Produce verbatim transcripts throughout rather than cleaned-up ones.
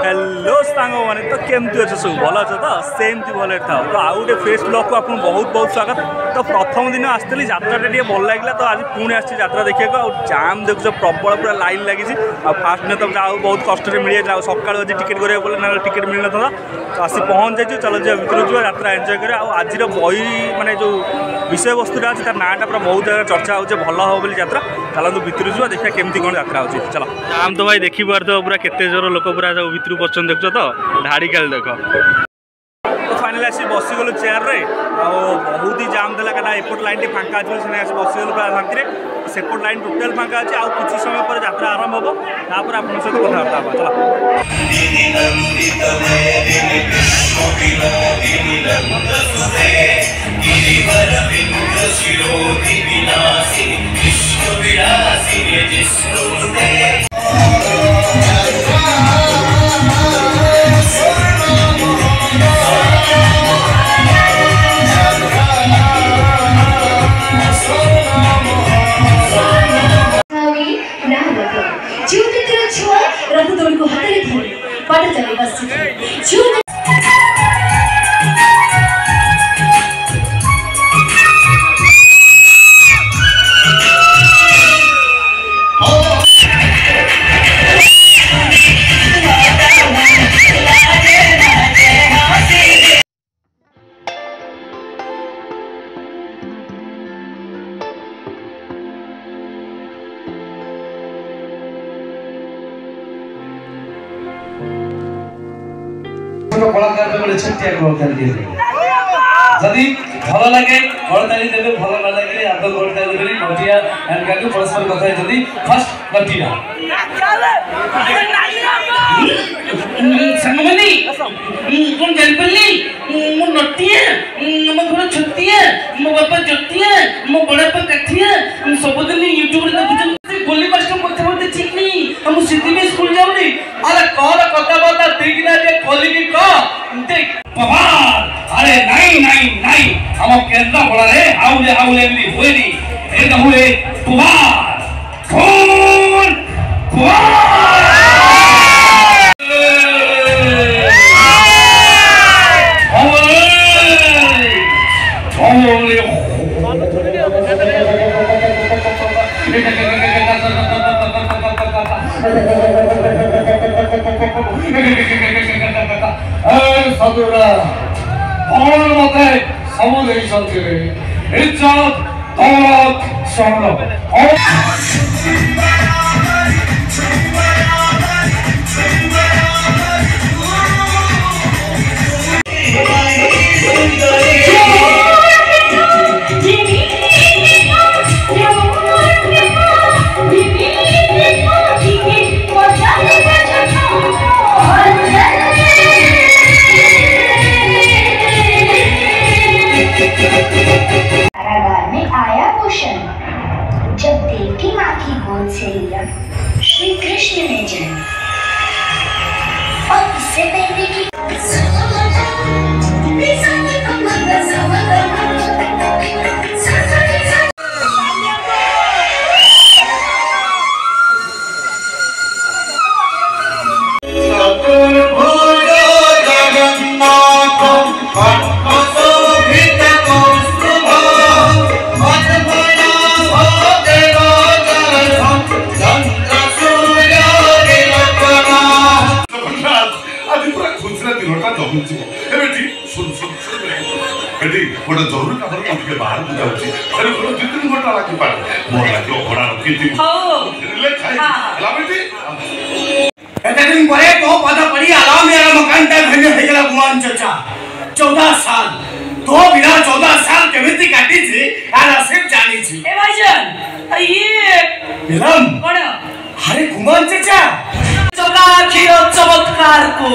Hello सांग मैंने तो केमती अच्छे सब भल अच्छे तो सेमती भल था तो आउ गोटे फ्रेश ब्लॉग को आपको बहुत बहुत स्वागत। तो प्रथम दिन आसती यात्रा भल लगे तो आज पुणी आसी यात्रा देखा जाम देखुच प्रबल पूरा लाइन लगी फास्ट दिन तो जाओ बहुत कष्ट मिल जाए सका आज टिकेट करा ना टिकेट मिल ना तो आसी पहुँच जाइए चलो जा भर जा यात्रा एंजय कर आज बही माने जो विषय वस्तुटा अच्छे तार नाटा पूरा बहुत जगह चर्चा हो भल हम बोली यात्रा चलते भितर जा देखा केमती कौन यात्रा हो चलो जाम तो भाई देखी पार्थ पूरा केते जोर लोक पूरा सब भितर पसंद देखो तो ढाड़ी खेल देख तो फाइनाली आसी बसीगलु चेयर रे बहुत ही जाम देला कहीं एपट लाइन फांका अच्छे से आसी बसीगलु पूरा शांति सेपट लाइन टोटाल फांका अच्छे आउ किसी समय पर यात्रा आरंभ हम तापर आप सहित कथबार्ता कलाकार गोटे छोटिया गोड़ताली दिए जदि भल लगे गोड़ताली देवे भल न लगे आग गोड़ताली देवे नटिया एंड को परस्पर कथा जदि फर्स्ट नटिया संगमनी कोन जलपल्ली मो नटिया मो घर छतिया मो बापा जतिया मो बड़ापा काठिया सब दिन यूट्यूब रे देखुछन गोली मास्टर मथे मथे चिकनी हम सिद्धि में स्कूल जाउनी अरे कौन कथा बाता देखना जे खोली की को देख पवार अरे नहीं नहीं नहीं हम केंद्र बड़ा रे आउले आउले भी होई नी ए हुए पवार कौन पवार सदुरा और मते समुदय संतिरे इज्जत दौलत शौकत और जब देवकी माँ की गोद से लिया श्री कृष्ण ने जन्म और इससे पहले कि जरूर बाहर को जाऊँ दो तीन घंटा लगे मोर लगे घोड़ा रखी दिन परे तो पता पड़ी आला मेरा मकान टाइम भंगे हो गया गुमान चाचा चौदह साल तो बिना चौदह साल केमिति काटी थी आला सिर्फ जानी थी ए भाईजान ये बिलम कौन अरे गुमान चाचा चौका खिरो चमत्कार को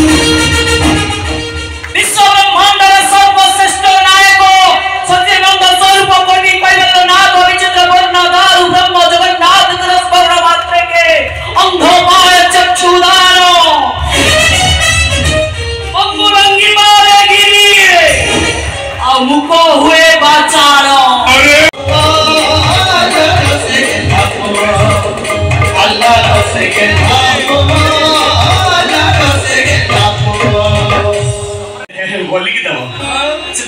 विश्व ब्रह्मांड सर्वश्रेष्ठ नायक सत्यनंद स्वरूप कोटि कैवल्य नाथ विचित्र वर्ण दारु ब्रह्म जगन्नाथ तरस्पर मात्र के अंधोपाय चक्षुदानो अंगुरंगी मारे गिरी अमुक हुए बाचारो अल्लाह से के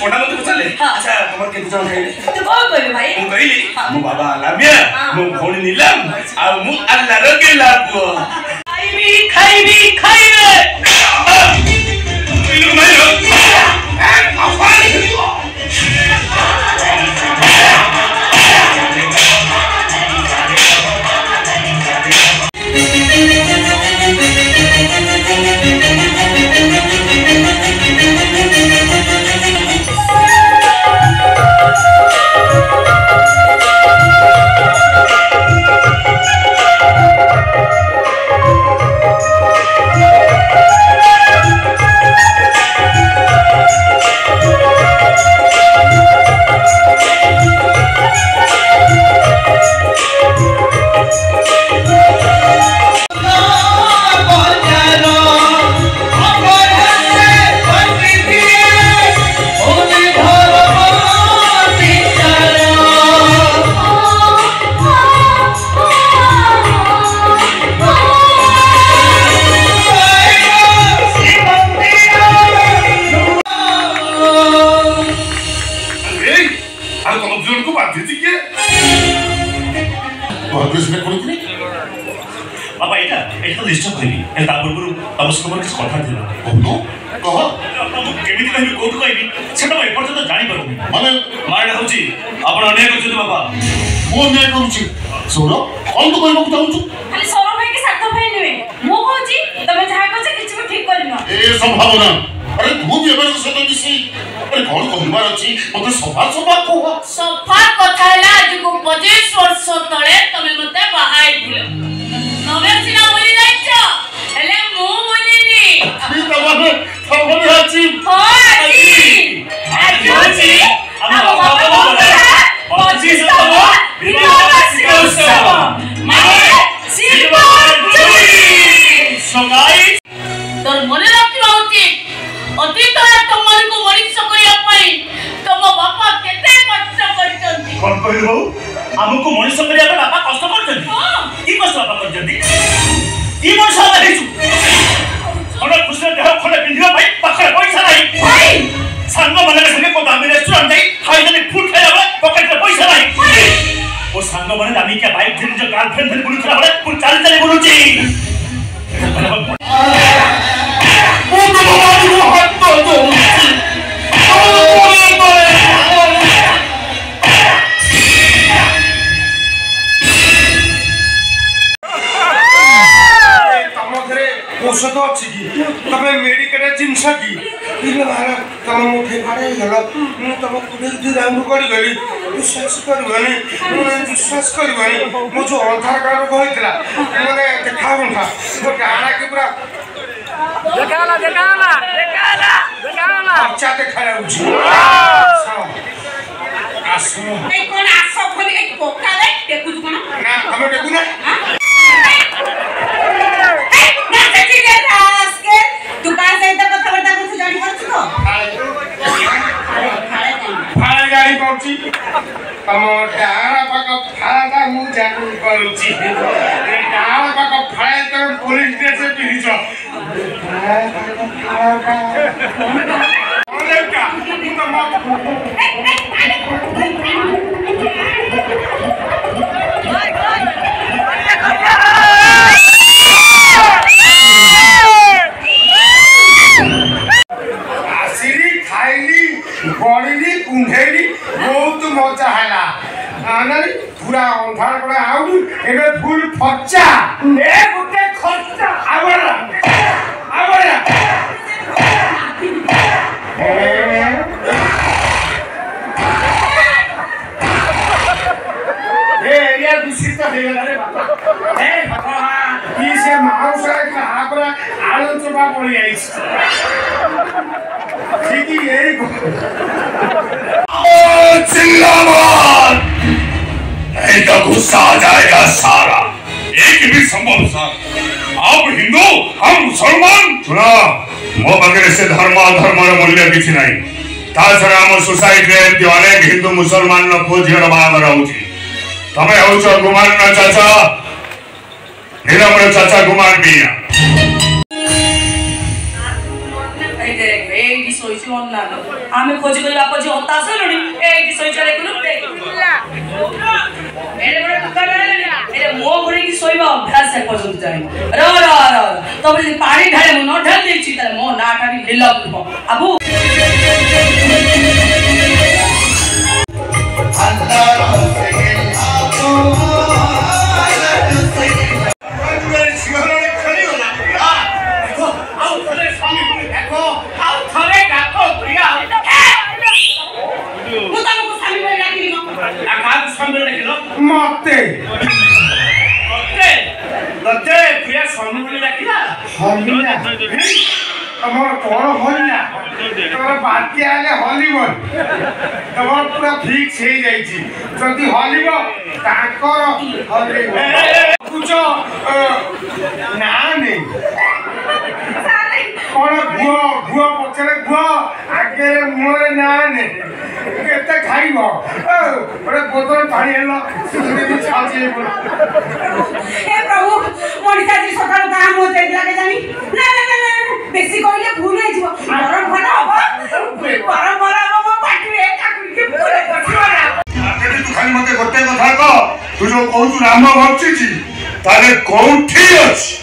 पंडा मत पचारे अच्छा तुम के जन खाइले तू कौन कहले भाई मु कहली मो बाबा लामिया मो भौणी नीलम आ मु अल्लाह रो के लापो खाइबी खाइबी खाइबे इनु माइलो ए अफानी बाबा एटा एटा डिस्टर्ब होई ए ताबुरपुर तमस खबर किस कथा दिला कहू कह हम केमिति कहबी कोठ कहबी सेटा मैं एपर्यंत जानि पारुनी माने मारडा होची आपण अन्याय करछथि बाबा मो अन्याय करूची सोरो कोन तो कहबो चाहू खाली सौरभ भाई के साथ भाई नुए मो कहूची तमे जहा कहछ किछ भी ठीक करिनो ए संभावना अरे तू भी एबे सतो दिसी अरे कोन कहबार अछि मते सफा सफा कह सफा कथा हला आज को पच्चीस वर्ष तळे तमे मते बाहाई दिलो तमे सिना बोली जाइछो हेले मु बोलिनी ठीक बाबा खबर अछि होची आज होची हम बाबा बोला पच्चीस तम विवाह उत्सव माने सिल्वर जुबली सो गाइस तोर मने रखिबा उचित अतीत तमन को मरीच करिया पई तम बापा केते कष्ट करचंती कोन कहबो हमको मनीष करिया पे बापा कष्ट करचंती हां की कष्ट बापा करचंती की मन साला हेचु हमरा खुसरे देह खले पिंदिया भाई पाखरे पैसा नाही भाई संग मने संगे को दामी रेस्टोरेंट जाई खाई देली फूड खाइला बले पॉकेट में पैसा नाही ओ संग मने दामी के बाइक धरि जो गर्लफ्रेंड धरि बुलुथला बले पुर चाल चाली बुलुची ओ तो बाबा को हाथ तो दो औषध अच्छी की तब मेडिकल जिनस की इले बाहर तुम मुठे फाड़े गल मु तुम कुडे दि राउंड कर गली विश्वास करबनी मु विश्वास करबनी मो जो अंधार कार्ड कहइतला माने देखाबन था वो डाना के पूरा देखाला देखाला देखाला देखाला अच्छा देखाला उची आसो ए कोन आसो खोली ए कोका रे देखु कोन ना हम देखु ना दुकान से तो कथा बता कुछ जानी पड़छ तो फाड़ा गाड़ी पहुंची हम डारा पाक फाड़ा मु जानू करूची डारा पाक फाड़ा तो पुलिस स्टेशन पिहिछ अरे का तू तो मत गड़िली कुंढेली बहुत मजा है आनारी पूरा अंधार करे आउ एबे फुल फच्चा ए गुटे खच्चा आवरा आवरा ए एरिया दूषित हो गला रे बाबा ए बाबा की से माउस का आपरा आलन चोबा पड़ी आइछ ठीक ही यही जिंदाबाद नहीं तो गुस्सा आ जाएगा सारा एक भी संभव सर आप हिंदू हम मुसलमान सुना मो बगैर से धर्म धर्म मूल्य किसी नहीं ताछड़ा हम सोसाइटी रे अनेक हिंदू मुसलमान न खोजियर बाहागर होची तमे होछ गुमान न चाचा नीलम चाचा गुमान बिया ए सोइछि अन्ना आमे खोजी करी बाप जी हताश होलुनी एठी सोइ चले कुनु देख एरे बड़ टुका डाले एरे मो घरे की सोइबा अभ्यास है पर्यंत जाई र र र तबे जे पानी ढाले मो न ढाल देछि त मो नाटा भी लेलक आबू मते लते प्रिया स्वामी बोली डाकिला हलिना तमर कोन हलिना तमर बाकी आले हलिबन तमर पूरा फिक्स हे जाई छी जदी हलिबो ताकर हलिबो कुछ ना ने कोन गुआ गुआ पछरे गुआ आगे मोरे ना ने केते खाइबो ओरे बोतल पानी हेलो सुनी छाची बोल हे प्रभु मनिता जी सकाळ काम होते लागे जानी ना ना ना ना बेसी कइले भूल हे जिवो गरम भला हबो गरम भला हबो पाटी एक काकुरी के पूरे पछिवाला आके तू खाली मते गोटे कथा कह तू जो कहू राम भक्ति छी ताले कोठी अछि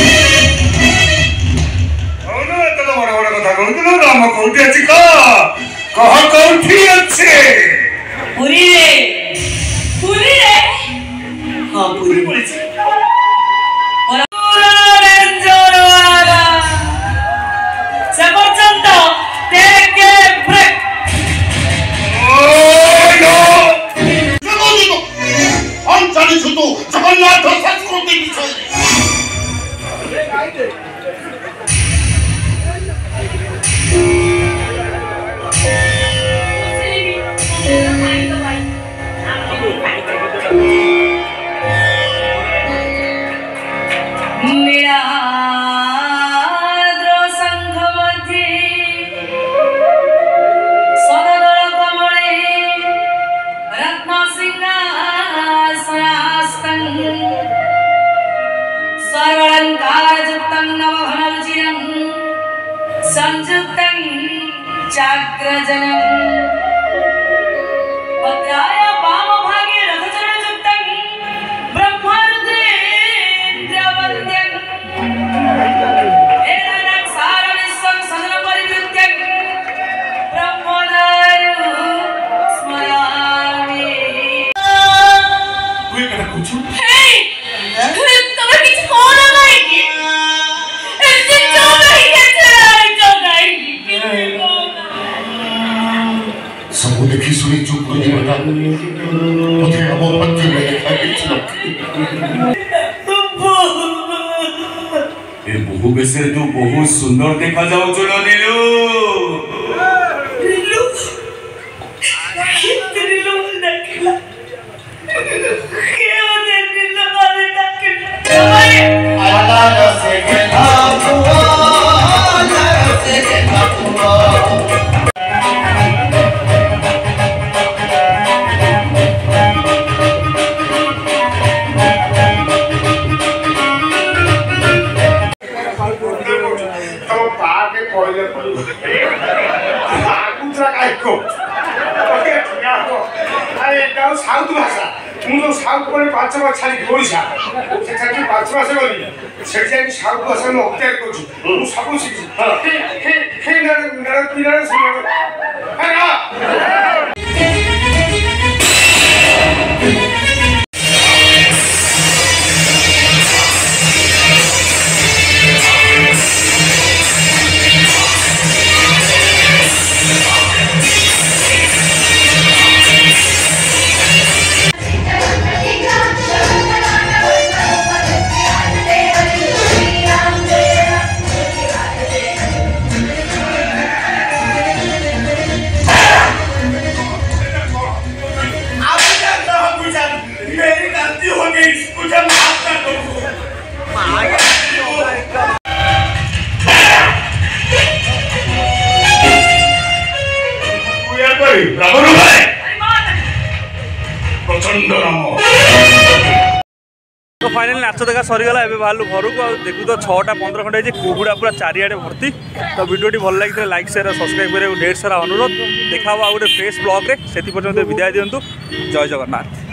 ओनो एत बड़ बड़ कथा कहू तू राम कोठी अछि का कह कोठी अछि पुरी रे पुरी रे हां पुरी पुरी और रंजनवाला सबचंद take a break oh no देखो देखो हम चली छुतु जगन्नाथ संस्कृति विषय मेरा द्रोसंघ मध्ये सददल कमले रत्न सिंहासनास्तं सर्वालंकारयुक्तं नवघनरुचिरं संयुक्तं चाग्रजनं भद्राय वामभागे रथचरणयुक्तं ब्रह्मरुद्रेन्द्रवन्द्यं एरनक्षारविश्वं सदनपरिवृत्यं ब्रह्मदारु स्मरामि कोई कथा कुछु हे तोर किछ कोन नाही कि एते तो नहीं के तो नहीं सब देखी सुनी चुप कर बता मुझे अब पत्ते में खाई चलो ए बहु बेसे तू बहुत सुंदर देखा जाओ चलो नीलू नीलू कितने नीलू देखला क्या होते नीलू वाले देखला आला से गेला बुआ आला से गेला बुआ साउथ भाषा मुझे साउथ पर पांच मास छाड़ी ओडिशा से छाड़ी पांच मास गली से जाई साउथ भाषा में अत्यार करछु मु सब शिखि हे हे हे नर नर पिरार सुनो हे ना फाइनाली नाच देखा सरीगला एवं बाहर घर को देखु तो छटा पंद्रह खंडे होती कुकुड़ा पूरा चारिआडे भर्ती तो वीडियोटी भल लगी लाइक शेयर सब्सक्राइब करेंगे ढेर सारा अनुरोध देखा आ गोटे फ्रेश ब्लॉग से विदाय दिंतु जय जगन्नाथ।